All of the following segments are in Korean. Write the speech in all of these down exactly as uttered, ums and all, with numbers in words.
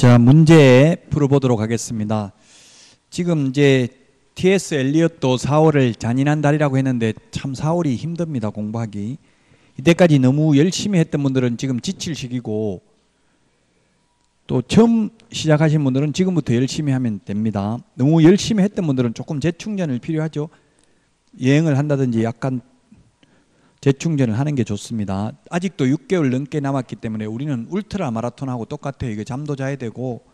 자, 문제 풀어보도록 하겠습니다. 지금 이제 티 에스 엘리엇도 사월을 잔인한 달이라고 했는데 참 사월이 힘듭니다, 공부하기. 이때까지 너무 열심히 했던 분들은 지금 지칠 시기고, 또 처음 시작하신 분들은 지금부터 열심히 하면 됩니다. 너무 열심히 했던 분들은 조금 재충전을 필요하죠. 여행을 한다든지 약간 재충전을 하는 게 좋습니다. 아직도 육 개월 넘게 남았기 때문에 우리는 울트라 마라톤하고 똑같아요. 이거 잠도 자야 되고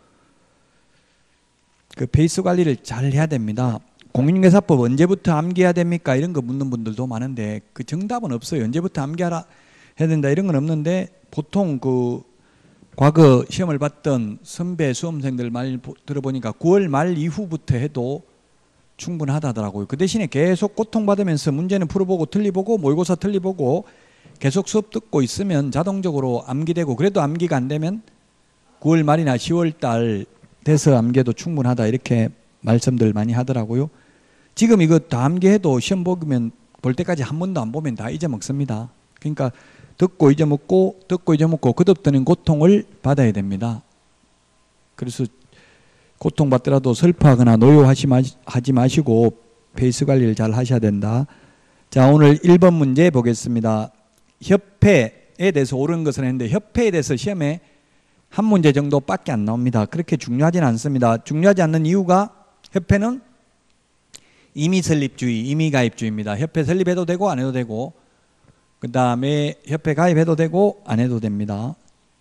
그 페이스 관리를 잘 해야 됩니다. 공인중개사법 언제부터 암기해야 됩니까? 이런 거 묻는 분들도 많은데 그 정답은 없어요. 언제부터 암기하라 해야 된다 이런 건 없는데, 보통 그 과거 시험을 봤던 선배 수험생들 말 들어보니까 구월 말 이후부터 해도 충분하다더라고요. 그 대신에 계속 고통받으면서 문제는 풀어보고 틀리보고 모의고사 틀리보고 계속 수업 듣고 있으면 자동적으로 암기되고, 그래도 암기가 안 되면 구월 말이나 시월 달 돼서 암기해도 충분하다 이렇게 말씀들 많이 하더라고요. 지금 이거 다 암기해도 시험 보면 볼 때까지 한 번도 안 보면 다 잊어먹습니다. 그러니까 듣고 잊어먹고 듣고 잊어먹고 거듭드는 고통을 받아야 됩니다. 그래서 고통받더라도 슬퍼하거나 노여하지 마시고 페이스 관리를 잘 하셔야 된다. 자, 오늘 일 번 문제 보겠습니다. 협회에 대해서 옳은 것을 했는데 협회에 대해서 시험에 한 문제 정도밖에 안 나옵니다. 그렇게 중요하지는 않습니다. 중요하지 않는 이유가 협회는 임의 설립주의, 임의 가입주의입니다. 협회 설립해도 되고 안 해도 되고, 그 다음에 협회 가입해도 되고 안 해도 됩니다.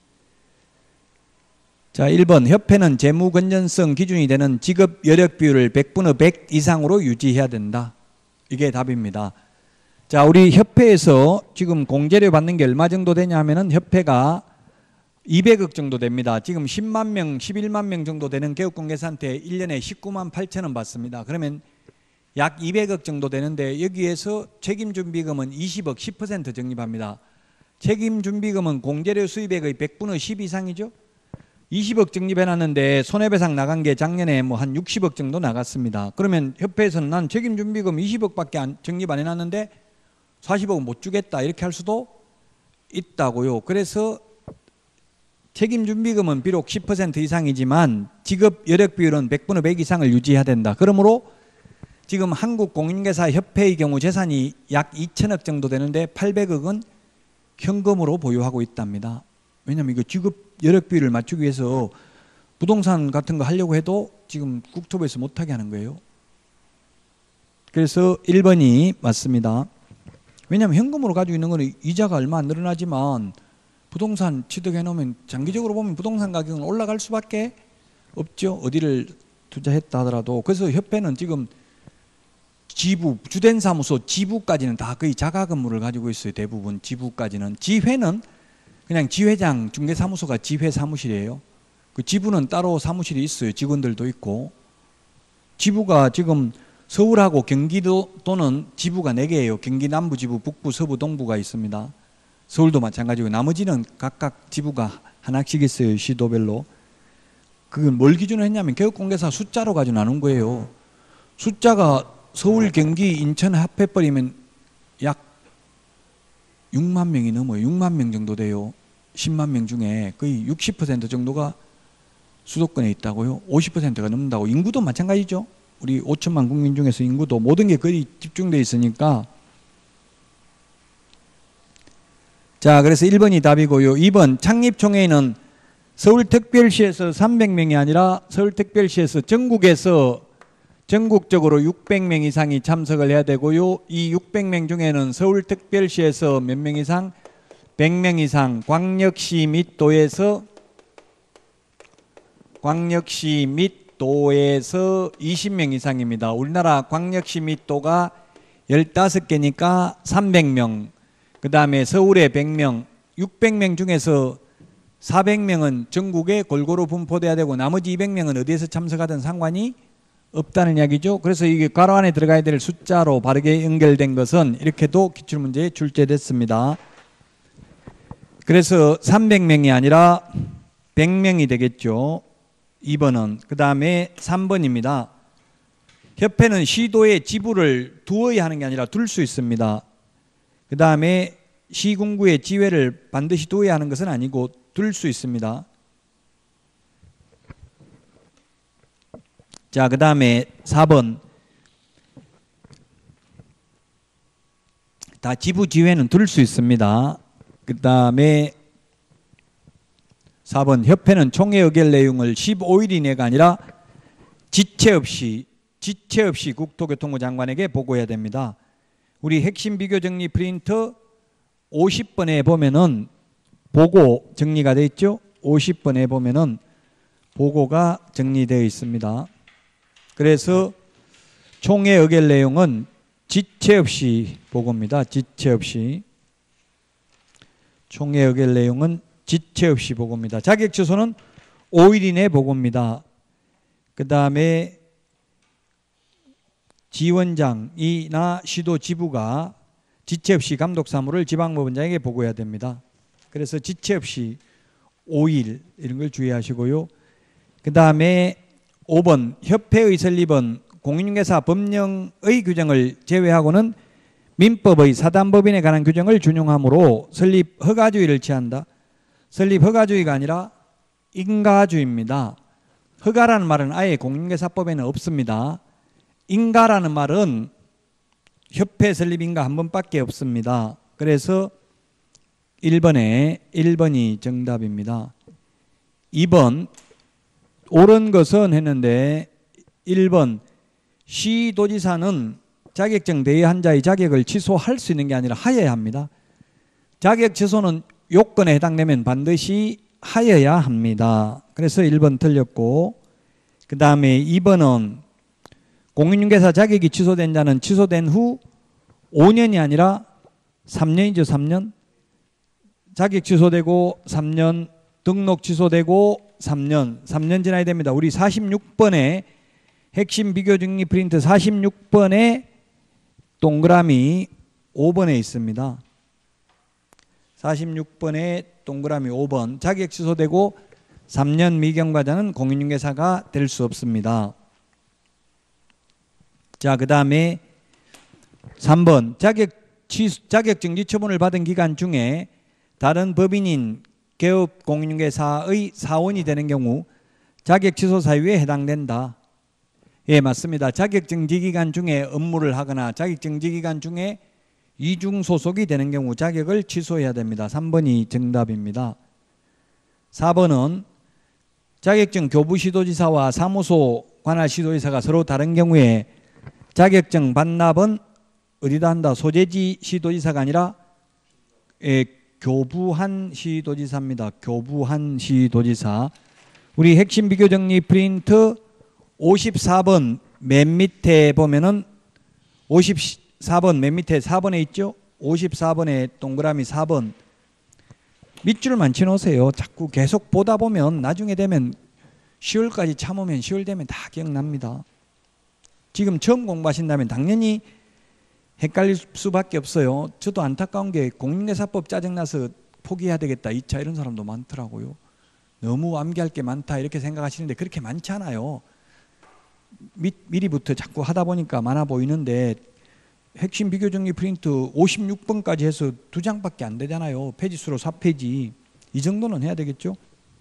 자, 일 번 협회는 재무 건전성 기준이 되는 직업 여력 비율을 백분의 백 이상으로 유지해야 된다. 이게 답입니다. 자, 우리 협회에서 지금 공제료 받는 게 얼마 정도 되냐 하면은 협회가 이백억 정도 됩니다. 지금 십만 명, 십일만 명 정도 되는 개업공개사한테 일 년에 십구만 팔천 원 받습니다. 그러면 약 이백억 정도 되는데 여기에서 책임준비금은 이십억, 십 퍼센트 적립합니다. 책임준비금은 공제료 수입액의 백분의 십 이상이죠. 이십억 적립해놨는데 손해배상 나간 게 작년에 뭐 한 육십억 정도 나갔습니다. 그러면 협회에서는 난 책임준비금 이십억밖에 안, 적립 안 해놨는데 사십억은 못 주겠다 이렇게 할 수도 있다고요. 그래서 책임준비금은 비록 십 퍼센트 이상이지만 직업 여력 비율은 백분의 백 이상을 유지해야 된다. 그러므로 지금 한국공인중개사협회의 경우 재산이 약 이천억 정도 되는데 팔백억은 현금으로 보유하고 있답니다. 왜냐하면 이거 직업 여력 비율을 맞추기 위해서 부동산 같은 거 하려고 해도 지금 국토부에서 못하게 하는 거예요. 그래서 일 번이 맞습니다. 왜냐하면 현금으로 가지고 있는 거는 이자가 얼마 안 늘어나지만 부동산 취득해 놓으면 장기적으로 보면 부동산 가격은 올라갈 수밖에 없죠. 어디를 투자했다 하더라도. 그래서 협회는 지금 지부, 주된 사무소 지부까지는 다 거의 자가 근무를 가지고 있어요. 대부분 지부까지는. 지회는 그냥 지회장 중개사무소가 지회 사무실이에요. 그 지부는 따로 사무실이 있어요. 직원들도 있고. 지부가 지금 서울하고 경기도 또는 지부가 네 개예요. 경기 남부 지부, 북부, 서부, 동부가 있습니다. 서울도 마찬가지고 나머지는 각각 지부가 하나씩 있어요. 시도별로. 그건 뭘 기준으로 했냐면 개업공개사 숫자로 가지고 나눈 거예요. 숫자가 서울, 경기, 인천 합해버리면 약 육만 명이 넘어요. 육만 명 정도 돼요. 십만 명 중에 거의 육십 퍼센트 정도가 수도권에 있다고요. 오십 퍼센트가 넘는다고. 인구도 마찬가지죠. 우리 오천만 국민 중에서 인구도 모든 게 거의 집중되어 있으니까. 자, 그래서 일 번이 답이고요. 이 번 창립총회에는 서울특별시에서 삼백 명이 아니라 서울특별시에서 전국에서 전국적으로 육백 명 이상이 참석을 해야 되고요. 이 육백 명 중에는 서울특별시에서 몇 명 이상? 백 명 이상, 광역시 및 도에서 광역시 및 도에서 이십 명 이상입니다. 우리나라 광역시 및 도가 열다섯 개니까 삼백 명, 그 다음에 서울에 백 명, 육백 명 중에서 사백 명은 전국에 골고루 분포돼야 되고 나머지 이백 명은 어디에서 참석하든 상관이 없다는 이야기죠. 그래서 이게 괄호 안에 들어가야 될 숫자로 바르게 연결된 것은 이렇게도 기출문제에 출제됐습니다. 그래서 삼백 명이 아니라 백 명이 되겠죠. 이 번은. 그 다음에 삼 번입니다. 협회는 시도에 지부를 두어야 하는 게 아니라 둘 수 있습니다. 그 다음에 시군구에 지회를 반드시 두어야 하는 것은 아니고 둘 수 있습니다. 자, 그 다음에 사 번. 다 지부지회는 들 수 있습니다. 그 다음에 사 번. 협회는 총회 의결 내용을 십오 일 이내가 아니라 지체 없이 지체 없이 국토교통부 장관에게 보고해야 됩니다. 우리 핵심 비교 정리 프린트 오십 번에 보면은 보고 정리가 되어 있죠. 오십 번에 보면은 보고가 정리되어 있습니다. 그래서 총회 의결 내용은 지체 없이 보고입니다. 지체 없이. 총회 의결 내용은 지체 없이 보고입니다. 자격 취소는 오 일 이내 보고입니다. 그 다음에 지원장이나 시도 지부가 지체 없이 감독 사무를 지방법원장에게 보고해야 됩니다. 그래서 지체 없이 오 일 이런 걸 주의하시고요. 그 다음에 오 번. 협회의 설립은 공인중개사 법령의 규정을 제외하고는 민법의 사단법인에 관한 규정을 준용하므로 설립 허가주의를 취한다. 설립 허가주의가 아니라 인가주의입니다. 허가라는 말은 아예 공인중개사법에는 없습니다. 인가라는 말은 협회 설립 인가 한 번밖에 없습니다. 그래서 일 번에 일 번이 정답입니다. 이 번 옳은 것은 했는데 일 번 시도지사는 자격증 대여한 자의 자격을 취소할 수 있는 게 아니라 하여야 합니다. 자격 취소는 요건에 해당되면 반드시 하여야 합니다. 그래서 일 번 틀렸고, 그 다음에 이 번은 공인중개사 자격이 취소된 자는 취소된 후 오 년이 아니라 삼 년이죠. 삼 년. 자격 취소되고 삼 년, 등록 취소되고 삼 년, 삼 년 지나야 됩니다. 우리 사십육 번에 핵심 비교 정리 프린트 사십육 번에 동그라미 오 번에 있습니다. 사십육 번에 동그라미 오 번. 자격 취소되고 삼 년 미경과자는 공인중개사가 될 수 없습니다. 자, 그 다음에 삼 번. 자격 취소, 자격정지 처분을 받은 기간 중에 다른 법인인 개업 공인중개사의 사원이 되는 경우 자격 취소 사유에 해당된다. 예, 맞습니다. 자격정지 기간 중에 업무를 하거나 자격정지 기간 중에 이중 소속이 되는 경우 자격을 취소해야 됩니다. 삼 번이 정답입니다. 사 번은 자격증 교부 시도지사와 사무소 관할 시도지사가 서로 다른 경우에 자격증 반납은 어디다 한다? 소재지 시도지사가 아니라 예, 교부한 시도지사입니다. 교부한 시도지사. 우리 핵심 비교 정리 프린트 오십사 번 맨 밑에 보면은 오십사 번 맨 밑에 사 번에 있죠? 오십사 번에 동그라미 사 번. 밑줄만 쳐놓으세요. 자꾸 계속 보다 보면 나중에 되면 시월까지 참으면 시월 되면 다 기억납니다. 지금 처음 공부하신다면 당연히 헷갈릴 수밖에 없어요. 저도 안타까운 게 공인중개사법 짜증나서 포기해야 되겠다 이 차 이런 사람도 많더라고요. 너무 암기할 게 많다 이렇게 생각하시는데 그렇게 많지 않아요. 미, 미리부터 자꾸 하다 보니까 많아 보이는데 핵심 비교 정리 프린트 오십육 번까지 해서 두 장밖에 안 되잖아요. 페이지 수로 사 페이지. 이 정도는 해야 되겠죠.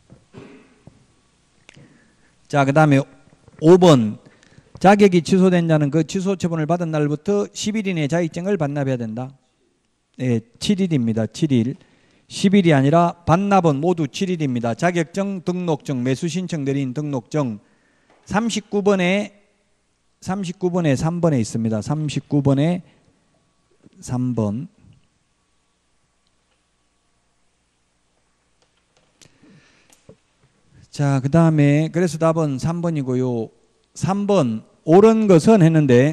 자, 그 다음에 오 번. 자격이 취소된 자는 그 취소 처분을 받은 날부터 십 일 이내 자격증을 반납해야 된다. 네, 칠 일입니다. 칠 일. 십 일이 아니라 반납은 모두 칠 일입니다. 자격증, 등록증, 매수신청 내린 등록증. 삼십구 번에 삼십구 번에 삼 번에 있습니다. 삼십구 번에 삼 번. 자, 그 다음에 그래서 답은 삼 번이고요. 삼 번 옳은 것은 했는데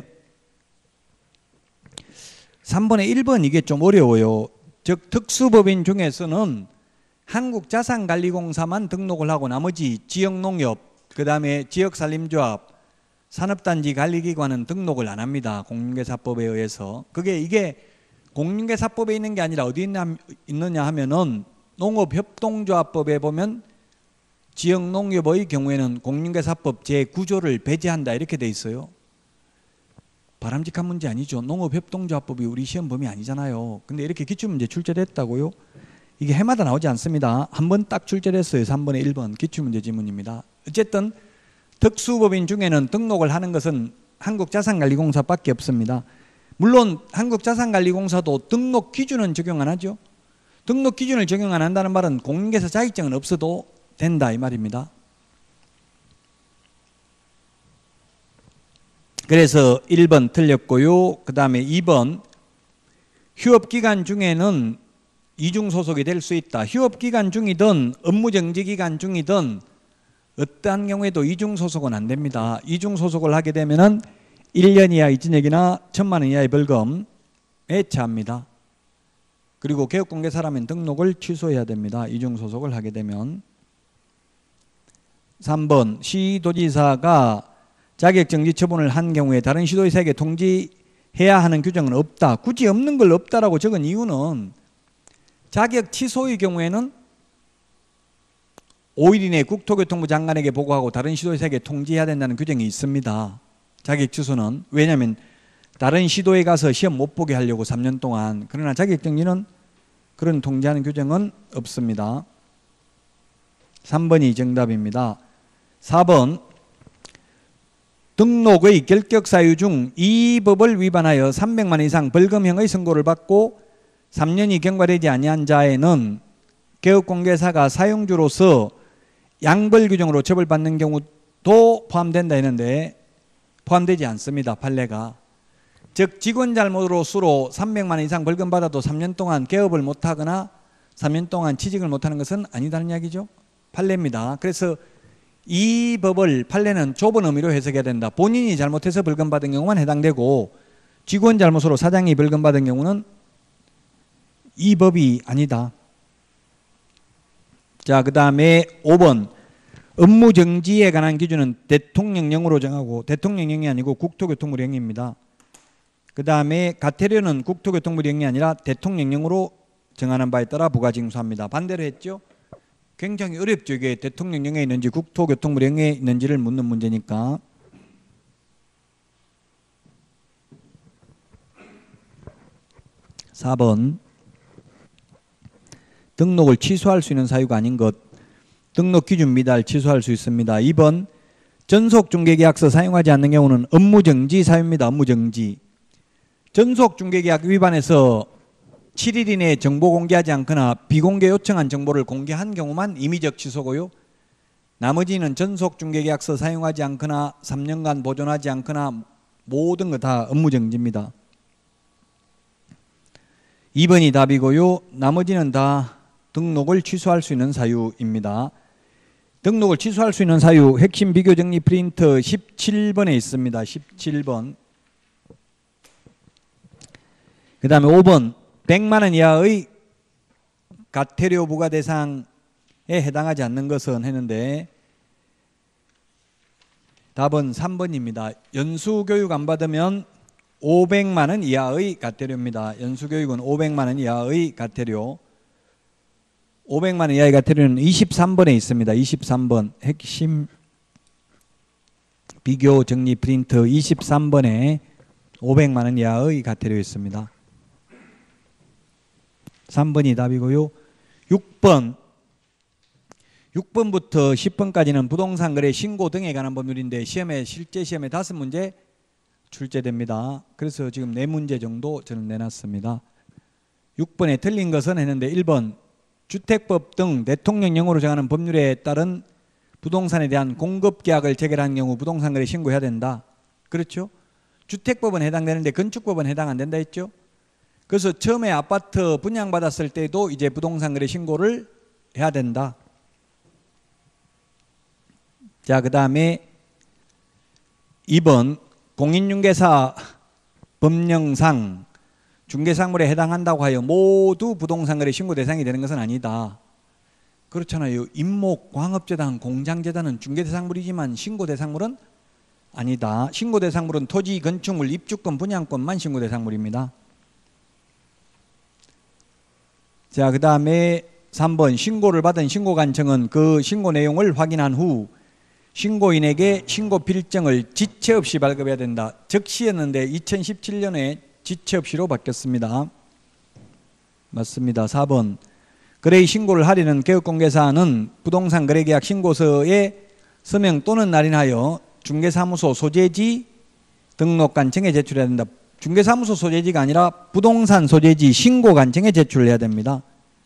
삼 번에 일 번 이게 좀 어려워요. 즉 특수법인 중에서는 한국자산관리공사만 등록을 하고 나머지 지역농협, 그 다음에 지역산림조합, 산업단지 관리기관은 등록을 안 합니다. 공인중개사법에 의해서. 그게 이게 공인중개사법에 있는 게 아니라 어디 있냐, 있느냐 하면은 농업협동조합법에 보면 지역농협의 경우에는 공인중개사법 제구 조를 배제한다 이렇게 돼 있어요. 바람직한 문제 아니죠. 농업협동조합법이 우리 시험 범위 아니잖아요. 근데 이렇게 기출문제 출제됐다고요? 이게 해마다 나오지 않습니다. 한 번 딱 출제됐어요. 삼 번에 일 번 기출문제 지문입니다. 어쨌든 특수법인 중에는 등록을 하는 것은 한국자산관리공사밖에 없습니다. 물론 한국자산관리공사도 등록 기준은 적용 안 하죠. 등록 기준을 적용 안 한다는 말은 공인중개사 자격증은 없어도 된다 이 말입니다. 그래서 일 번 틀렸고요. 그 다음에 이 번 휴업기간 중에는 이중소속이 될 수 있다. 휴업기간 중이든 업무정지기간 중이든 어떠한 경우에도 이중소속은 안 됩니다. 이중소속을 하게 되면은 일 년 이하 이진액이나 천만 원 이하의 벌금에 처합니다. 그리고 개업공개사라면 등록을 취소해야 됩니다. 이중소속을 하게 되면. 삼 번 시도지사가 자격정지 처분을 한 경우에 다른 시도지사에게 통지해야 하는 규정은 없다. 굳이 없는 걸 없다라고 적은 이유는 자격 취소의 경우에는 오 일 이내에 국토교통부 장관에게 보고하고 다른 시도지사에게 통지해야 된다는 규정이 있습니다. 자격 취소는. 왜냐하면 다른 시도에 가서 시험 못 보게 하려고 삼 년 동안. 그러나 자격정지는 그런 통지하는 규정은 없습니다. 삼 번이 정답입니다. 사 번 등록의 결격 사유 중 이 법을 위반하여 삼백만 원 이상 벌금형의 선고를 받고 삼 년이 경과되지 아니한 자에는 개업공개사가 사용주로서 양벌 규정으로 처벌받는 경우도 포함된다 했는데 포함되지 않습니다. 판례가. 즉 직원 잘못으로 수로 삼백만 원 이상 벌금 받아도 삼 년 동안 개업을 못하거나 삼 년 동안 취직을 못하는 것은 아니다는 이야기죠. 판례입니다. 그래서 이 법을 판례는 좁은 의미로 해석해야 된다. 본인이 잘못해서 벌금 받은 경우만 해당되고 직원 잘못으로 사장이 벌금 받은 경우는 이 법이 아니다. 자, 그 다음에 오 번 업무정지에 관한 기준은 대통령령으로 정하고 대통령령이 아니고 국토교통부령입니다. 그 다음에 가태료는 국토교통부령이 아니라 대통령령으로 정하는 바에 따라 부과징수합니다. 반대로 했죠. 굉장히 어렵죠. 이게 대통령령에 있는지 국토교통부령에 있는지를 묻는 문제니까. 사 번 등록을 취소할 수 있는 사유가 아닌 것. 등록 기준 미달 취소할 수 있습니다. 이 번 전속중개계약서 사용하지 않는 경우는 업무정지 사유입니다. 업무정지. 전속중개계약 위반해서 칠 일 이내에 정보 공개하지 않거나 비공개 요청한 정보를 공개한 경우만 임의적 취소고요. 나머지는 전속중개계약서 사용하지 않거나 삼 년간 보존하지 않거나 모든 거 다 업무정지입니다. 이 번이 답이고요. 나머지는 다 등록을 취소할 수 있는 사유입니다. 등록을 취소할 수 있는 사유 핵심 비교정리 프린트 십칠 번에 있습니다. 십칠 번. 그 다음에 오 번 백만 원 이하의 가태료 부과 대상에 해당하지 않는 것은 했는데 답은 삼 번입니다. 연수교육 안 받으면 오백만 원 이하의 가태료입니다. 연수교육은 오백만 원 이하의 가태료. 오백만 원 이하의 가태료는 이십삼 번에 있습니다. 이십삼 번 핵심 비교 정리 프린트 이십삼 번에 오백만 원 이하의 가태료 있습니다. 삼 번이 답이고요. 육 번 육 번부터 십 번까지는 부동산 거래 신고 등에 관한 법률인데 시험에 실제 시험에 다섯 문제 출제됩니다. 그래서 지금 네 문제 정도 저는 내놨습니다. 육 번에 틀린 것은 했는데 일 번 주택법 등 대통령령으로 정하는 법률에 따른 부동산에 대한 공급계약을 체결한 경우 부동산 거래 신고해야 된다. 그렇죠? 주택법은 해당되는데 건축법은 해당 안 된다 했죠? 그래서 처음에 아파트 분양받았을 때도 이제 부동산 거래 신고를 해야 된다. 자, 그 다음에 이 번 공인중개사 법령상 중개사물에 해당한다고 하여 모두 부동산 거래 신고 대상이 되는 것은 아니다. 그렇잖아요. 임목, 광업재단, 공장재단은 중개대상물이지만 신고대상물은 아니다. 신고대상물은 토지, 건축물, 입주권, 분양권만 신고대상물입니다. 자, 그 다음에 삼 번 신고를 받은 신고관청은 그 신고 내용을 확인한 후 신고인에게 신고 필정을 지체 없이 발급해야 된다. 적시였는데 이천십칠 년에 지체 없이로 바뀌었습니다. 맞습니다. 사 번 거래의 신고를 하려는 개업공개사는 부동산 거래계약 신고서에 서명 또는 날인하여 중개사무소 소재지 등록관청에 제출해야 된다. 중개사무소 소재지가 아니라 부동산 소재지 신고관청에 제출해야 됩니다.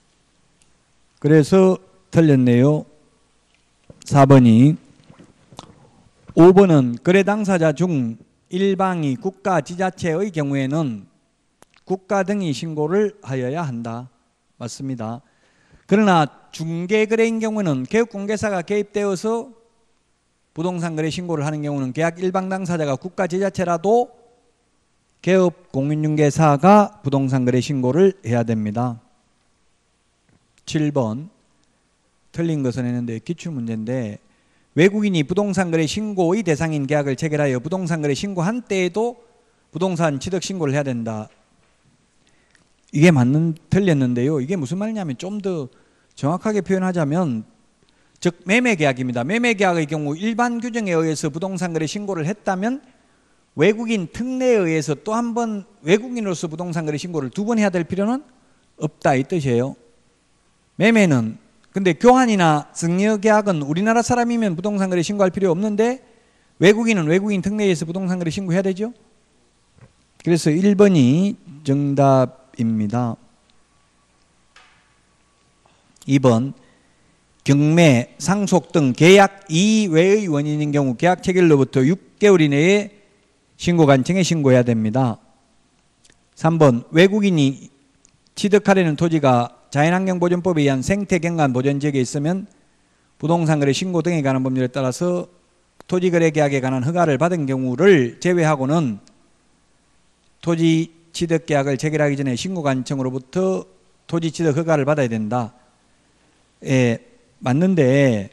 그래서 틀렸네요. 사 번이. 오 번은 거래 당사자 중 일방이 국가 지자체의 경우에는 국가 등이 신고를 하여야 한다. 맞습니다. 그러나 중개거래인 경우는 개업공개사가 개입되어서 부동산 거래 신고를 하는 경우는 계약 일방 당사자가 국가 지자체라도 개업공인중개사가 부동산 거래 신고를 해야 됩니다. 칠 번 틀린 것은 했는데 기출문제인데 외국인이 부동산 거래 신고의 대상인 계약을 체결하여 부동산 거래 신고한 때에도 부동산 취득 신고를 해야 된다. 이게 맞는 틀렸는데요. 이게 무슨 말이냐면 좀 더 정확하게 표현하자면 즉 매매계약입니다. 매매계약의 경우 일반 규정에 의해서 부동산 거래 신고를 했다면 외국인 특례에 의해서 또 한 번 외국인으로서 부동산 거래 신고를 두 번 해야 될 필요는 없다 이 뜻이에요. 매매는 근데 교환이나 증여계약은 우리나라 사람이면 부동산 거래 신고할 필요 없는데 외국인은 외국인 특례에 의해서 부동산 거래 신고해야 되죠. 그래서 일 번이 정답입니다. 이 번 경매, 상속 등 계약 이외의 원인인 경우 계약 체결로부터 육 개월 이내에 신고관청에 신고해야 됩니다. 삼 번 외국인이 취득하려는 토지가 자연환경보전법에 의한 생태경관 보전지역에 있으면 부동산거래 신고 등에 관한 법률에 따라서 토지거래계약에 관한 허가를 받은 경우를 제외하고는 토지 취득계약을 체결하기 전에 신고관청으로부터 토지 취득 허가를 받아야 된다. 예, 맞는데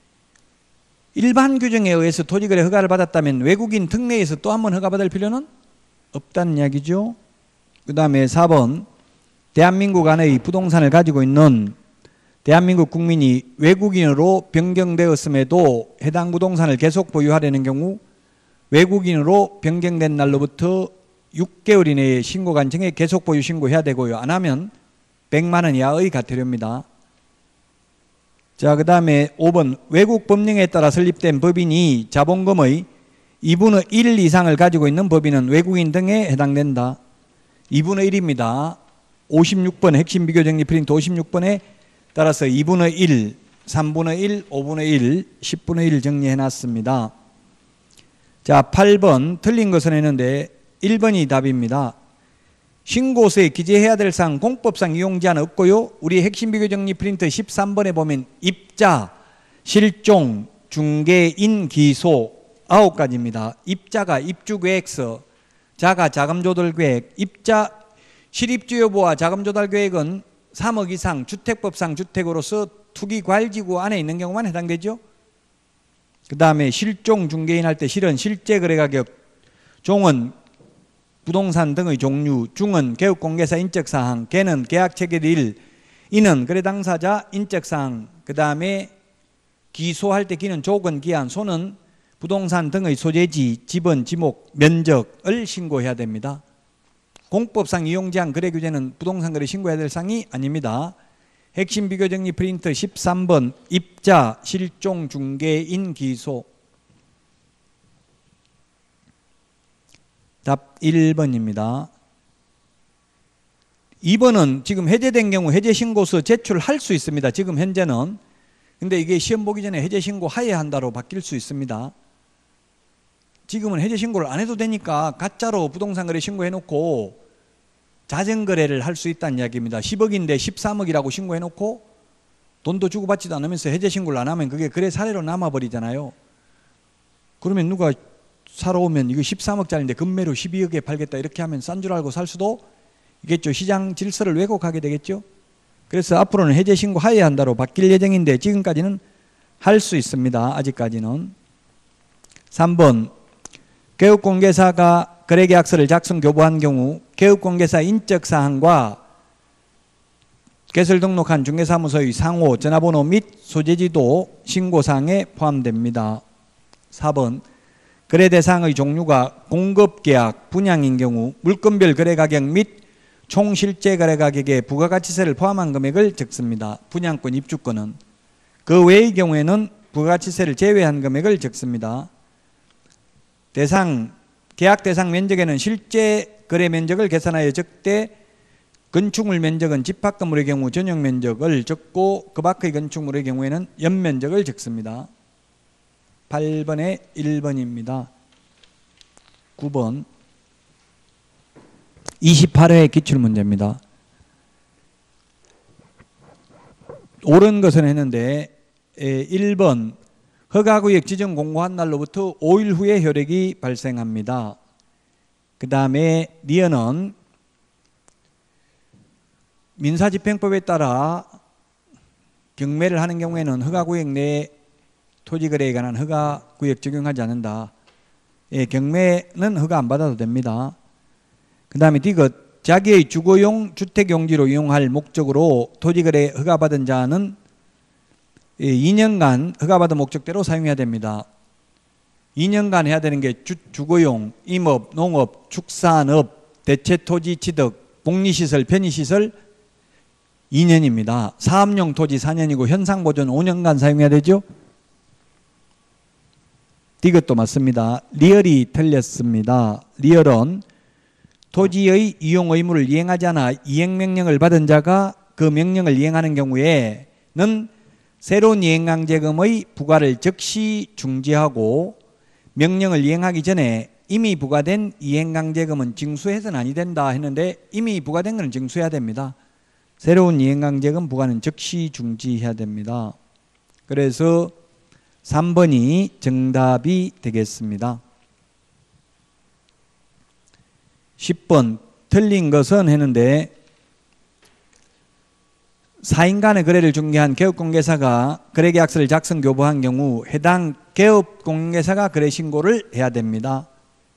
일반 규정에 의해서 토지거래 허가를 받았다면 외국인 특례에서 또 한 번 허가받을 필요는 없다는 이야기죠. 그 다음에 사 번 대한민국 안의 부동산을 가지고 있는 대한민국 국민이 외국인으로 변경되었음에도 해당 부동산을 계속 보유하려는 경우 외국인으로 변경된 날로부터 육 개월 이내에 신고관청에 계속 보유 신고해야 되고요. 안 하면 백만 원 이하의 과태료입니다. 자, 그 다음에 오 번 외국 법령에 따라 설립된 법인이 자본금의 이분의 일 이상을 가지고 있는 법인은 외국인 등에 해당된다. 이분의 일입니다. 오십육 번 핵심 비교 정리 프린트 오십육 번에 따라서 이분의 일, 삼분의 일, 오분의 일, 십분의 일 정리해놨습니다. 자, 팔 번 틀린 것은 했는데 일 번이 답입니다. 신고서에 기재해야 될 사항 공법상 이용 제한 없고요. 우리 핵심 비교 정리 프린트 십삼 번에 보면 입자, 실종, 중개인, 기소 아홉 가지입니다. 입자가 입주계획서, 자가 자금조달계획, 입자 실입주 여부와 자금조달계획은 삼억 이상 주택법상 주택으로서 투기과열지구 안에 있는 경우만 해당되죠. 그 다음에 실종, 중개인 할 때 실은 실제 거래가격, 종은 부동산 등의 종류, 중은 개업공개사 인적사항, 개는 계약체결일, 인은 거래 당사자 인적사항, 그 다음에 기소할 때 기는 조건, 기한, 소는 부동산 등의 소재지, 지번, 지목, 면적을 신고해야 됩니다. 공법상 이용제한 거래규제는 부동산 거래 신고해야 될 사항이 아닙니다. 핵심 비교정리 프린트 십삼 번 입자, 실종, 중개인, 기소. 답 일 번입니다. 이 번은 지금 해제된 경우 해제신고서 제출할 수 있습니다. 지금 현재는. 근데 이게 시험 보기 전에 해제신고 하에 한다로 바뀔 수 있습니다. 지금은 해제신고를 안 해도 되니까 가짜로 부동산 거래 신고해놓고 자전거래를 할 수 있다는 이야기입니다. 십억인데 십삼억이라고 신고해놓고 돈도 주고받지도 않으면서 해제신고를 안 하면 그게 거래 사례로 남아버리잖아요. 그러면 누가 사러 오면 이거 십삼억짜리인데 금매로 십이억에 팔겠다 이렇게 하면 싼 줄 알고 살 수도 있겠죠. 시장 질서를 왜곡하게 되겠죠. 그래서 앞으로는 해제신고 하에 한다로 바뀔 예정인데 지금까지는 할 수 있습니다. 아직까지는. 삼 번 개업공개사가 거래계약서를 작성 교부한 경우 개업공개사 인적사항과 개설 등록한 중개사무소의 상호, 전화번호 및 소재지도 신고사항에 포함됩니다. 사 번 거래 대상의 종류가 공급계약, 분양인 경우 물건별 거래가격 및 총 실제 거래가격에 부가가치세를 포함한 금액을 적습니다. 분양권, 입주권은. 그 외의 경우에는 부가가치세를 제외한 금액을 적습니다. 대상, 계약 대상 면적에는 실제 거래 면적을 계산하여 적되 건축물 면적은 집합 건물의 경우 전용 면적을 적고 그 밖의 건축물의 경우에는 연면적을 적습니다. 팔 번에 일 번입니다. 구 번 이십팔 회 기출문제입니다. 옳은 것은 했는데 일 번 허가구역 지정 공고한 날로부터 오 일 후에 효력이 발생합니다. 그 다음에 니은은 민사집행법에 따라 경매를 하는 경우에는 허가구역 내 토지거래에 관한 허가구역 적용하지 않는다. 예, 경매는 허가 안 받아도 됩니다. 그 다음에 디귿 자기의 주거용 주택용지로 이용할 목적으로 토지거래 허가받은 자는 이 년간 허가받은 목적대로 사용해야 됩니다. 이 년간 해야 되는 게 주, 주거용, 임업, 농업, 축산업, 대체토지 취득, 복리시설, 편의시설 이 년입니다. 사업용 토지 사 년이고 현상보존 오 년간 사용해야 되죠. 이것도 맞습니다. 리얼이 틀렸습니다. 리얼은 토지의 이용 의무를 이행하지 않아 이행명령을 받은 자가 그 명령을 이행하는 경우에는 새로운 이행강제금의 부과를 즉시 중지하고 명령을 이행하기 전에 이미 부과된 이행강제금은 징수해서는 아니 된다 했는데 이미 부과된 것은 징수해야 됩니다. 새로운 이행강제금 부과는 즉시 중지해야 됩니다. 그래서 삼 번이 정답이 되겠습니다. 십 번 틀린 것은 했는데 사인 간의 거래를 중개한 개업공개사가 거래계약서를 작성 교부한 경우 해당 개업공개사가 거래신고를 해야 됩니다.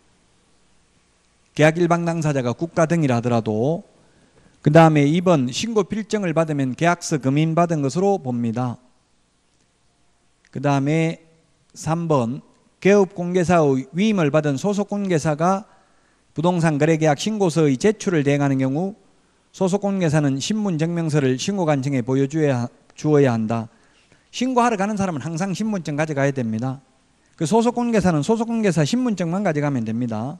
계약일방 당사자가 국가 등이라 하더라도. 그 다음에 이 번 신고 필정을 받으면 계약서 금인받은 것으로 봅니다. 그 다음에 삼 번 개업공개사의 위임을 받은 소속공개사가 부동산 거래계약 신고서의 제출을 대행하는 경우 소속공개사는 신분증명서를 신고관청에 보여주어야 주어야 한다. 신고하러 가는 사람은 항상 신분증 가져가야 됩니다. 그 소속공개사는 소속공개사 신분증만 가져가면 됩니다.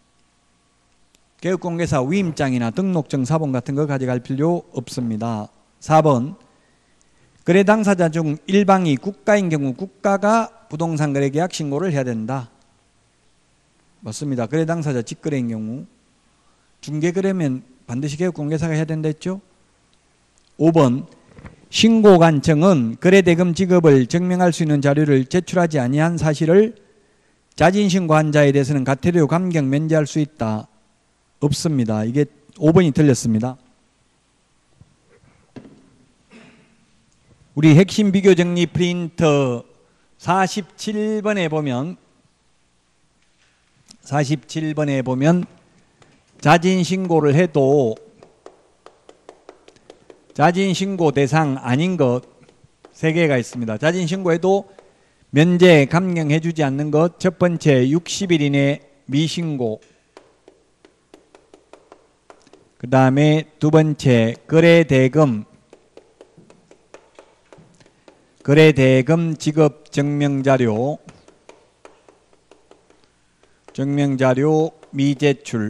개업공개사 위임장이나 등록증 사본 같은 거 가져갈 필요 없습니다. 사 번 거래 당사자 중 일방이 국가인 경우 국가가 부동산 거래계약 신고를 해야 된다. 맞습니다. 거래 당사자 직거래인 경우. 중개거래면 반드시 개업공개사가 해야 된다 했죠. 오 번 신고관청은 거래대금 지급을 증명할 수 있는 자료를 제출하지 아니한 사실을 자진신고한 자에 대해서는 가태료 감경 면제할 수 있다. 없습니다. 이게 오 번이 틀렸습니다. 우리 핵심 비교 정리 프린터 사십칠 번에 보면 사십칠 번에 보면 자진신고를 해도 자진신고 대상 아닌 것 세 개가 있습니다. 자진신고해도 면제 감경해 주지 않는 것. 첫 번째 육십 일 이내 미신고. 그 다음에 두 번째 거래대금 거래대금 지급 증명자료 증명자료 미제출.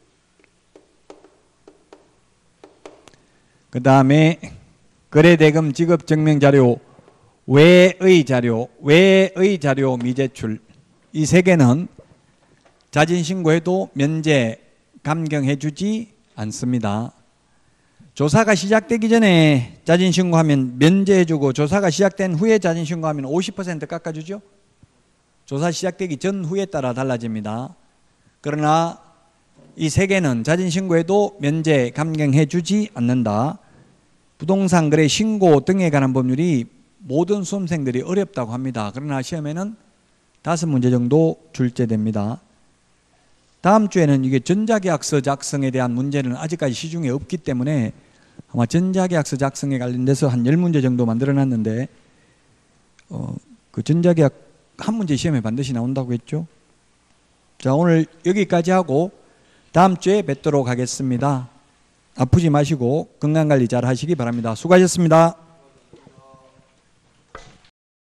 그 다음에 거래대금 지급 증명자료 외의 자료 외의 자료 미제출. 이 세 개는 자진신고해도 면제 감경해 주지 않습니다. 조사가 시작되기 전에 자진신고하면 면제해주고 조사가 시작된 후에 자진신고하면 오십 퍼센트 깎아주죠. 조사 시작되기 전 후에 따라 달라집니다. 그러나 이 세 개는 자진신고해도 면제 감경해 주지 않는다. 부동산 거래 신고 등에 관한 법률이 모든 수험생들이 어렵다고 합니다. 그러나 시험에는 다섯 문제 정도 출제됩니다. 다음 주에는 이게 전자계약서 작성에 대한 문제는 아직까지 시중에 없기 때문에 아마 전자계약서 작성에 관련돼서 한 열 문제 정도 만들어 놨는데 어, 그 전자계약 한 문제 시험에 반드시 나온다고 했죠. 자, 오늘 여기까지 하고 다음 주에 뵙도록 하겠습니다. 아프지 마시고 건강관리 잘 하시기 바랍니다. 수고하셨습니다.